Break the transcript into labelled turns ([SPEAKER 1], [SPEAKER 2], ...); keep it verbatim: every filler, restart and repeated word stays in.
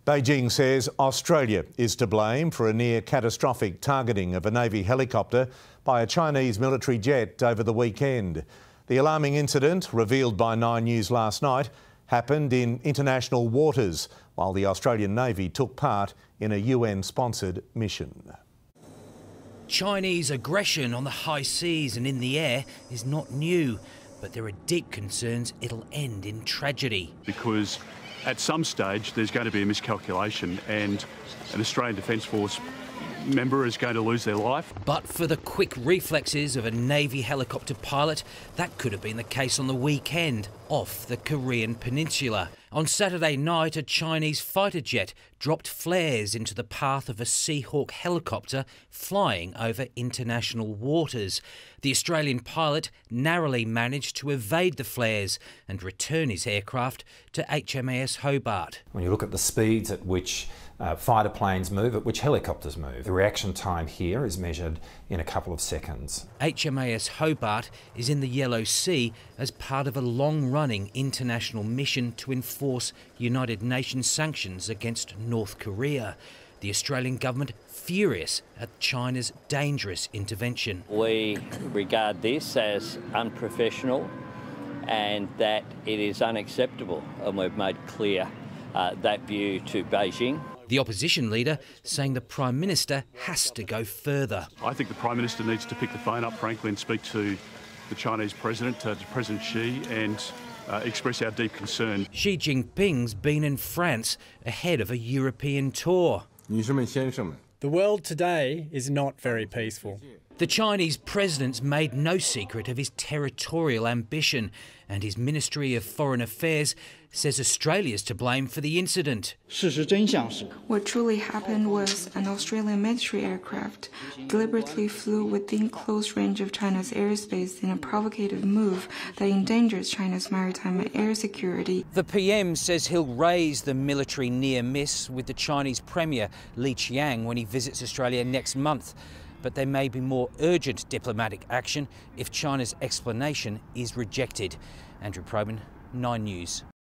[SPEAKER 1] Beijing says Australia is to blame for a near catastrophic targeting of a Navy helicopter by a Chinese military jet over the weekend. The alarming incident, revealed by Nine News last night, happened in international waters while the Australian Navy took part in a U N-sponsored mission.
[SPEAKER 2] Chinese aggression on the high seas and in the air is not new, but there are deep concerns it'll end in tragedy.
[SPEAKER 3] Because at some stage there's going to be a miscalculation and an Australian Defence Force member is going to lose their life.
[SPEAKER 2] But for the quick reflexes of a Navy helicopter pilot, that could have been the case on the weekend off the Korean peninsula. On Saturday night, a Chinese fighter jet dropped flares into the path of a Seahawk helicopter flying over international waters. The Australian pilot narrowly managed to evade the flares and return his aircraft to H M A S Hobart.
[SPEAKER 4] When you look at the speeds at which uh, fighter planes move, at which helicopters move, the reaction time here is measured in a couple of seconds.
[SPEAKER 2] H M A S Hobart is in the Yellow Sea as part of a long-running international mission to enforce United Nations sanctions against North Korea. The Australian government furious at China's dangerous intervention.
[SPEAKER 5] We regard this as unprofessional and that it is unacceptable, and we've made clear uh, that view to Beijing.
[SPEAKER 2] The opposition leader saying the Prime Minister has to go further.
[SPEAKER 3] I think the Prime Minister needs to pick the phone up, frankly, and speak to the Chinese President, uh, to President Xi, and uh, express our deep concern.
[SPEAKER 2] Xi Jinping's been in France ahead of a European tour.
[SPEAKER 6] The world today is not very peaceful.
[SPEAKER 2] The Chinese president's made no secret of his territorial ambition, and his Ministry of Foreign Affairs says Australia's to blame for the incident.
[SPEAKER 7] What truly happened was an Australian military aircraft deliberately flew within close range of China's airspace in a provocative move that endangers China's maritime and air security.
[SPEAKER 2] The P M says he'll raise the military near miss with the Chinese Premier Li Qiang when he visits Australia next month. But there may be more urgent diplomatic action if China's explanation is rejected. Andrew Probyn, Nine News.